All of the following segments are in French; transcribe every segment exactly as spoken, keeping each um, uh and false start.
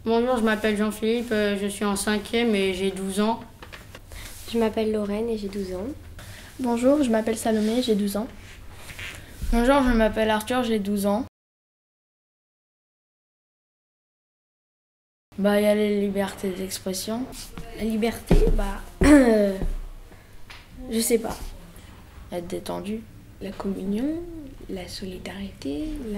Bonjour, je m'appelle Jean-Philippe, euh, je suis en cinquième et j'ai douze ans. Je m'appelle Lorraine et j'ai douze ans. Bonjour, je m'appelle Salomé, j'ai douze ans. Bonjour, je m'appelle Arthur, j'ai douze ans. Bah, il y a la liberté d'expression. La liberté, bah, euh, je sais pas. Être détendu. La communion, la solidarité, la,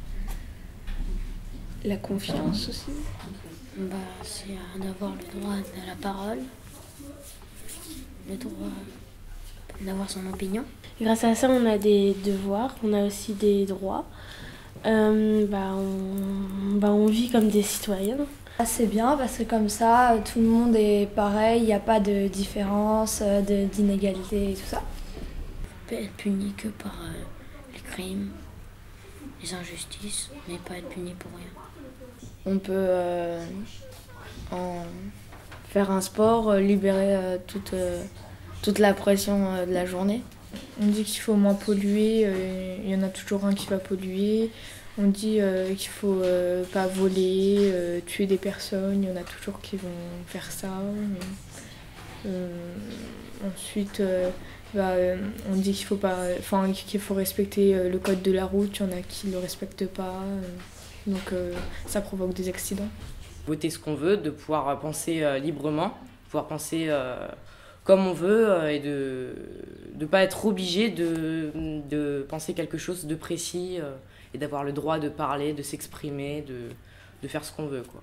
la confiance aussi. Bah, c'est d'avoir le droit de la parole, le droit d'avoir son opinion. Grâce à ça, on a des devoirs, on a aussi des droits. Euh, bah, on, bah, on vit comme des citoyens. C'est bien parce que comme ça, tout le monde est pareil, il n'y a pas de différence, de, d'inégalité et tout ça. On peut être puni que par euh, les crimes, les injustices, mais pas être puni pour rien. On peut euh, en faire un sport, euh, libérer euh, toute, euh, toute la pression euh, de la journée. On dit qu'il faut moins polluer, euh, il y en a toujours un qui va polluer. On dit euh, qu'il faut euh, pas voler, euh, tuer des personnes, il y en a toujours qui vont faire ça. Euh, ensuite, euh, bah, euh, on dit qu'il faut pas, enfin qu'il faut respecter euh, le code de la route, il y en a qui le respectent pas, euh, donc euh, ça provoque des accidents. Voter ce qu'on veut, de pouvoir penser euh, librement, pouvoir penser euh, comme on veut euh, et de ne pas être obligé de, de penser quelque chose de précis. Euh, et d'avoir le droit de parler, de s'exprimer, de, de faire ce qu'on veut, quoi.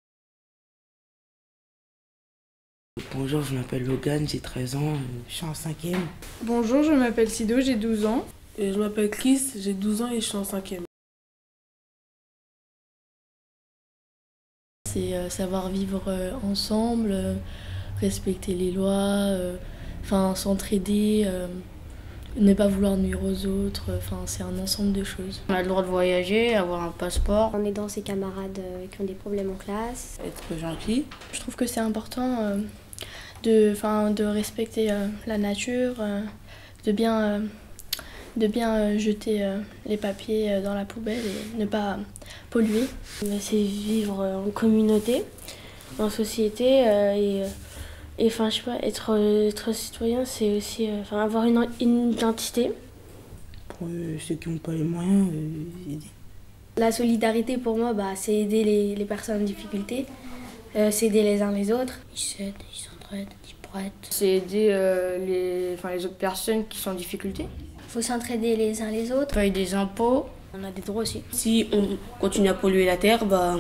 Bonjour, je m'appelle Logan, j'ai treize ans, je suis en cinquième. Bonjour, je m'appelle Sido, j'ai douze ans. Et je m'appelle Chris, j'ai douze ans et je suis en cinquième. C'est euh, savoir vivre euh, ensemble, euh, respecter les lois, enfin euh, s'entraider, euh, ne pas vouloir nuire aux autres, enfin c'est un ensemble de choses. On a le droit de voyager, avoir un passeport. On est dans ses camarades euh, qui ont des problèmes en classe. Être gentil. Je trouve que c'est important euh, de, enfin, de respecter euh, la nature, euh, de bien, euh, de bien euh, jeter euh, les papiers euh, dans la poubelle et ne pas polluer. C'est vivre en communauté, en société euh, et... Et enfin, je sais pas, être, être citoyen, c'est aussi euh, avoir une, une identité. Pour euh, ceux qui n'ont pas les moyens, euh, aider. La solidarité, pour moi, bah, c'est aider les, les personnes en difficulté, euh, c'est aider les uns les autres. Ils s'aident, ils s'entraident, ils prêtent. C'est aider euh, les, enfin, les autres personnes qui sont en difficulté. Il faut s'entraider les uns les autres. On paye des impôts. On a des droits aussi. Si on continue à polluer la terre, bah,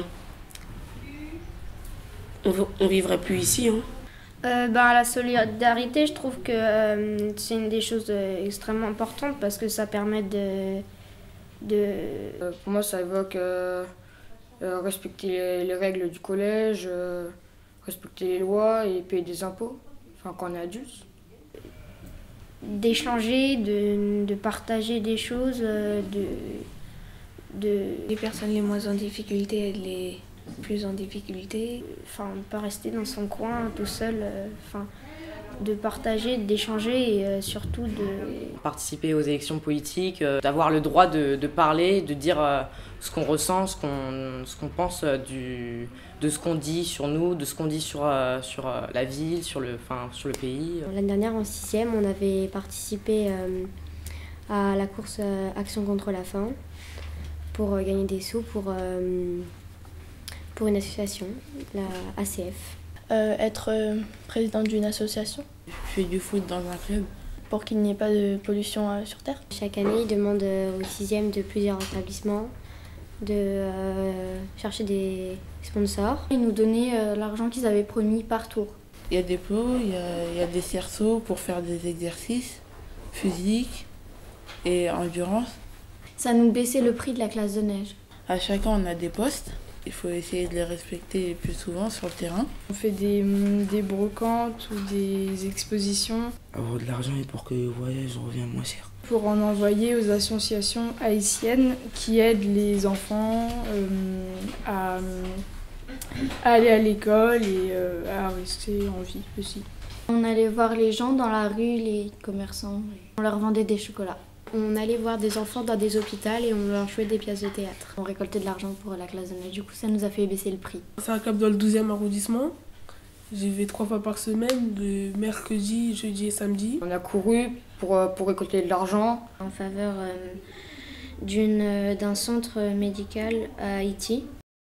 on ne vivrait plus ici. Hein. Euh, ben, la solidarité, je trouve que euh, c'est une des choses euh, extrêmement importantes parce que ça permet de... de... Euh, pour moi, ça évoque euh, euh, respecter les, les règles du collège, euh, respecter les lois et payer des impôts, enfin quand on est adulte. D'échanger, de, de partager des choses, euh, de, de... Les personnes les moins en difficulté aident les plus en difficulté. Enfin, ne pas rester dans son coin tout seul, euh, enfin, de partager, d'échanger et euh, surtout de... Participer aux élections politiques, euh, d'avoir le droit de, de parler, de dire euh, ce qu'on ressent, ce qu'on ce qu'on pense euh, du, de ce qu'on dit sur nous, de ce qu'on dit sur, euh, sur euh, la ville, sur le, enfin, sur le pays. L'année dernière, en sixième, on avait participé euh, à la course euh, Action contre la faim pour euh, gagner des sous pour... Euh, pour une association, la A C F. Euh, être euh, présidente d'une association. Je fais du foot dans un club. Pour qu'il n'y ait pas de pollution euh, sur Terre. Chaque année, ils demandent euh, aux sixièmes de plusieurs établissements de euh, chercher des sponsors. Ils nous donnaient euh, l'argent qu'ils avaient promis par tour. Il y a des plots, il y a, il y a des cerceaux pour faire des exercices physiques et endurance. Ça nous baissait le prix de la classe de neige. À chacun, on a des postes. Il faut essayer de les respecter le plus souvent sur le terrain. On fait des, des brocantes ou des expositions. Avoir de l'argent et pour que le voyage revienne moins cher. Pour en envoyer aux associations haïtiennes qui aident les enfants euh, à, à aller à l'école et euh, à rester en vie aussi. On allait voir les gens dans la rue, les commerçants. On leur vendait des chocolats. On allait voir des enfants dans des hôpitaux et on leur jouait des pièces de théâtre. On récoltait de l'argent pour la classe de natte, du coup ça nous a fait baisser le prix. C'est un club dans le douzième arrondissement. J'y vais trois fois par semaine, le mercredi, jeudi et samedi. On a couru pour, pour récolter de l'argent. En faveur euh, d'une, euh, d'un centre médical à Haïti.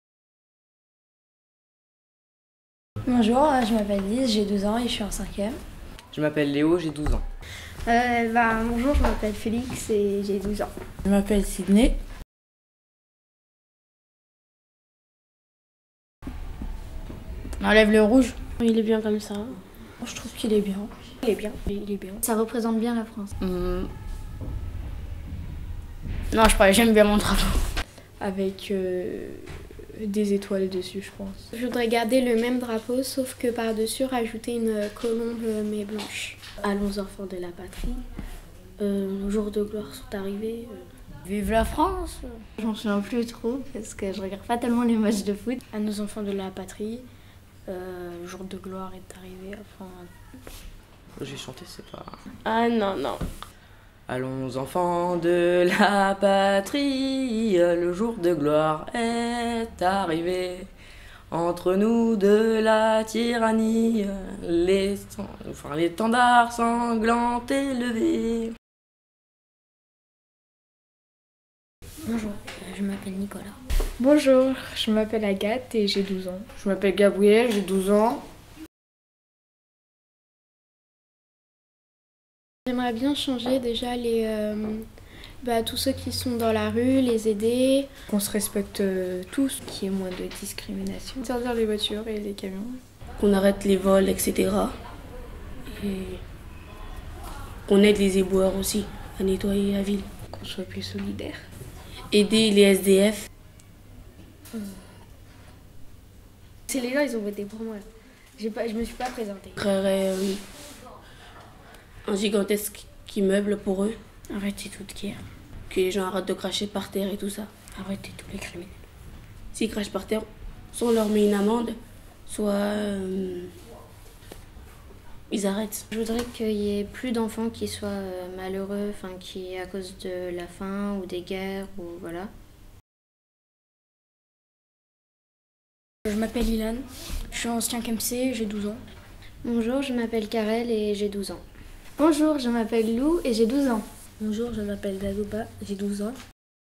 Bonjour, je m'appelle Lise, j'ai douze ans et je suis en cinquième. Je m'appelle Léo, j'ai douze ans. Euh, bah, bonjour, je m'appelle Félix et j'ai douze ans. Je m'appelle Sydney. On enlève le rouge. Il est bien comme ça. Je trouve qu'il est bien. Il est bien, il est bien. Ça représente bien la France. Mmh. Non, je crois, j'aime bien mon drapeau. Avec euh, des étoiles dessus, je pense. Je voudrais garder le même drapeau, sauf que par-dessus, rajouter une colombe mais blanche. Allons enfants de la patrie, euh, nos jours de gloire sont arrivés. Euh. Vive la France! Je m'en souviens plus trop, parce que je regarde pas tellement les matchs de foot. À nos enfants de la patrie, euh, le jour de gloire est arrivé. Enfin... J'ai chanté, c'est pas... Ah non, non. Allons enfants de la patrie, le jour de gloire est arrivé. Entre nous de la tyrannie, les, enfin, les tendards sanglants élevés. Bonjour, je m'appelle Nicolas. Bonjour, je m'appelle Agathe et j'ai douze ans. Je m'appelle Gabriel, j'ai douze ans. J'aimerais bien changer déjà les, euh, bah, tous ceux qui sont dans la rue, les aider. Qu'on se respecte euh, tous. Qu'il y ait moins de discrimination. Interdire les voitures et les camions. Qu'on arrête les vols, et cetera. Et qu'on aide les éboueurs aussi à nettoyer la ville. Qu'on soit plus solidaire. Aider les S D F. C'est les gens, ils ont voté pour moi. J'ai pas, je me suis pas présentée. Je créerais euh, un gigantesque immeuble pour eux. Arrêtez toute guerre. Que les gens arrêtent de cracher par terre et tout ça. Arrêtez tous les criminels. S'ils crachent par terre, soit on leur met une amende, soit euh, ils arrêtent. Je voudrais qu'il y ait plus d'enfants qui soient euh, malheureux, enfin qui à cause de la faim ou des guerres ou voilà. Je m'appelle Ilan, je suis en cinquième C, j'ai douze ans. Bonjour, je m'appelle Karel et j'ai douze ans. Bonjour, je m'appelle Lou et j'ai douze ans. Bonjour, je m'appelle Dalouba, j'ai douze ans.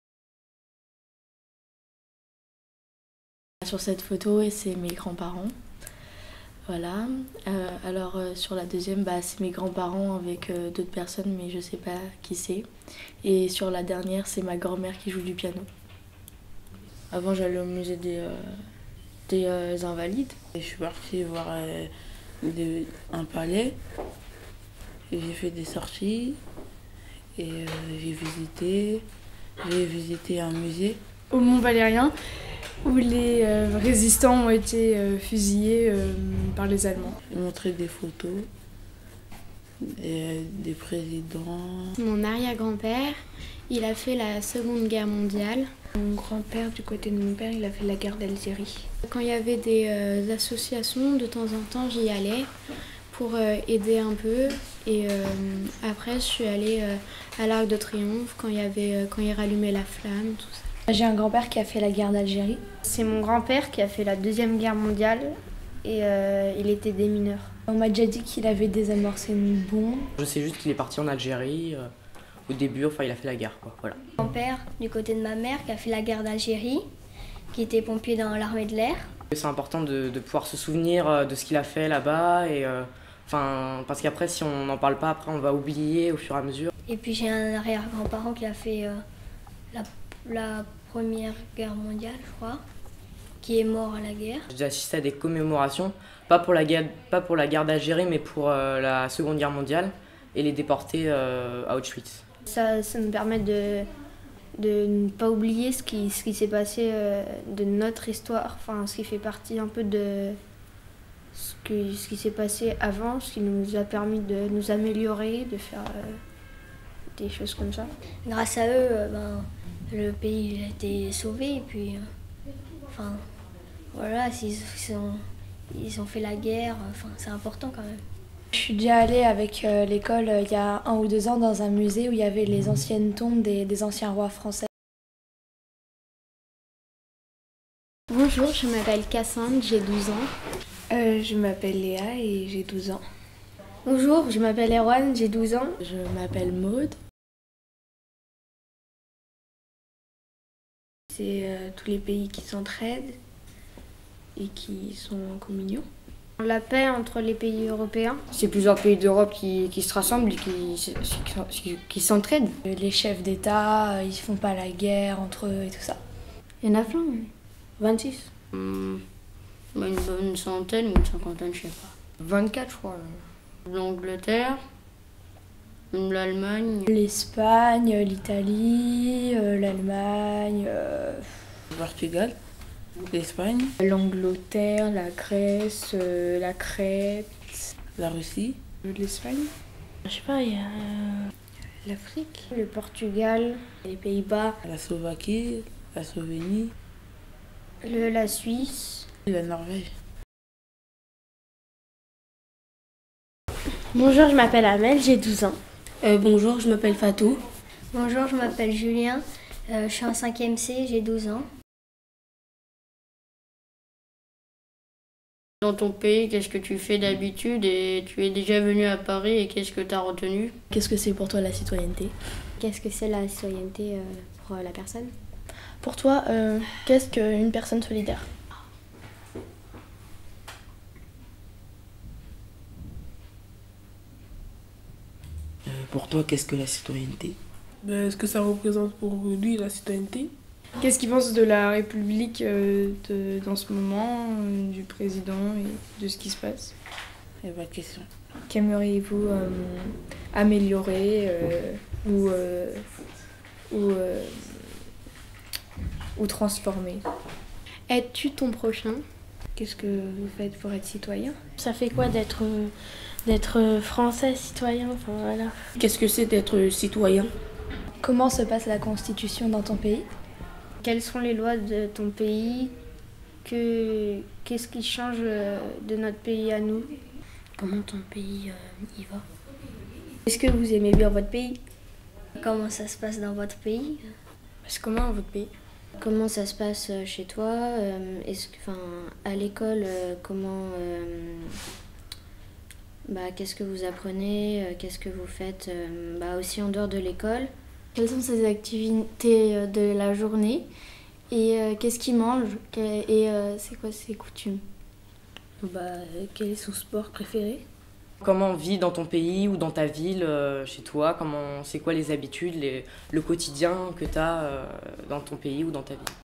Sur cette photo, c'est mes grands-parents. Voilà. Euh, alors euh, sur la deuxième, bah, c'est mes grands-parents avec euh, d'autres personnes, mais je sais pas qui c'est. Et sur la dernière, c'est ma grand-mère qui joue du piano. Avant, j'allais au musée des, euh, des euh, Invalides. Et je suis partie voir euh, des, un palais. J'ai fait des sorties et euh, j'ai visité, j'ai visité un musée. Au Mont Valérien, où les euh, résistants ont été euh, fusillés euh, par les Allemands. J'ai montré des photos et, euh, des présidents. Mon arrière-grand-père, il a fait la Seconde Guerre mondiale. Mon grand-père, du côté de mon père, il a fait la guerre d'Algérie. Quand il y avait des euh, associations, de temps en temps, j'y allais pour euh, aider un peu. Et euh, après, je suis allée euh, à l'Arc de Triomphe quand il y avait, euh, quand il rallumait la flamme, tout ça. J'ai un grand-père qui a fait la guerre d'Algérie. C'est mon grand-père qui a fait la Deuxième Guerre mondiale et euh, il était démineur. On m'a déjà dit qu'il avait désamorcé une bombe. Je sais juste qu'il est parti en Algérie euh, au début, enfin il a fait la guerre quoi, voilà. Mon père, du côté de ma mère, qui a fait la guerre d'Algérie, qui était pompier dans l'armée de l'air. C'est important de, de pouvoir se souvenir de ce qu'il a fait là-bas et euh, enfin parce qu'après si on n'en parle pas, après on va oublier au fur et à mesure. Et puis j'ai un arrière-grand-parent qui a fait euh, la, la Première Guerre mondiale, je crois, qui est mort à la guerre. J'ai assisté à des commémorations, pas pour la guerre, pas pour la guerre d'Algérie, mais pour euh, la Seconde Guerre mondiale et les déportés euh, à Auschwitz. Ça, ça me permet de, de ne pas oublier ce qui, ce qui s'est passé euh, de notre histoire, enfin ce qui fait partie un peu de ce, que, ce qui s'est passé avant, ce qui nous a permis de nous améliorer, de faire euh, des choses comme ça. Grâce à eux, euh, ben, le pays a été sauvé et puis, euh, enfin, voilà, ils, ils, ont, ils ont fait la guerre, enfin, c'est important quand même. Je suis déjà allée avec euh, l'école euh, il y a un ou deux ans dans un musée où il y avait les anciennes tombes des, des anciens rois français. Bonjour, je m'appelle Cassandre, j'ai douze ans. Euh, je m'appelle Léa et j'ai douze ans. Bonjour, je m'appelle Erwan, j'ai douze ans. Je m'appelle Maude. C'est euh, tous les pays qui s'entraident et qui sont en communion. La paix entre les pays européens. C'est plusieurs pays d'Europe qui, qui se rassemblent et qui, qui, qui s'entraident. Les chefs d'État, ils font pas la guerre entre eux et tout ça. Il y en a plein, vingt-six. Mmh, une bonne centaine ou une cinquantaine, je sais pas. vingt-quatre, je crois. L'Angleterre, l'Allemagne. L'Espagne, l'Italie, euh, l'Allemagne. Euh... Le Portugal. L'Espagne, l'Angleterre, la Grèce, euh, la Crète, la Russie, l'Espagne. Je sais pas, il y a euh, l'Afrique, le Portugal, les Pays-Bas, la Slovaquie, la Slovénie, le, la Suisse, la Norvège. Bonjour, je m'appelle Amel, j'ai douze ans. Euh, bonjour, je m'appelle Fatou. Bonjour, je m'appelle Julien, euh, je suis en cinquième C, j'ai douze ans. Dans ton pays, qu'est-ce que tu fais d'habitude et tu es déjà venu à Paris et qu'est-ce que tu as retenu? Qu'est-ce que c'est pour toi la citoyenneté? Qu'est-ce que c'est la citoyenneté euh, pour euh, la personne? Pour toi, euh, qu'est-ce qu'une personne solidaire? euh, Pour toi, qu'est-ce que la citoyenneté? Ben, est-ce que ça représente pour lui la citoyenneté? Qu'est-ce qu'il pense de la République euh, de, dans ce moment, euh, du président et de ce qui se passe? C'est pas de question. Qu'aimeriez-vous euh, améliorer euh, ou, euh, ou, euh, ou transformer? Aides-tu ton prochain? Qu'est-ce que vous faites pour être citoyen? Ça fait quoi d'être d'être français, citoyen, enfin voilà. Qu'est-ce que c'est d'être citoyen? Comment se passe la constitution dans ton pays? Quelles sont les lois de ton pays? Que, qu'est-ce qui change de notre pays à nous? Comment ton pays euh, y va? Est-ce que vous aimez bien votre pays? Comment ça se passe dans votre pays? C'est comment votre pays? Comment ça se passe chez toi? euh, Est-ce que, enfin, à l'école, euh, comment, euh, bah, qu'est-ce que vous apprenez? euh, Qu'est-ce que vous faites euh, bah, aussi en dehors de l'école? Quelles sont ses activités de la journée et euh, qu'est-ce qu'il mange et euh, c'est quoi ses coutumes? Bah, quel est son sport préféré? Comment on vit dans ton pays ou dans ta ville, euh, chez toi? Comment, c'est quoi les habitudes, les, le quotidien que tu as euh, dans ton pays ou dans ta ville?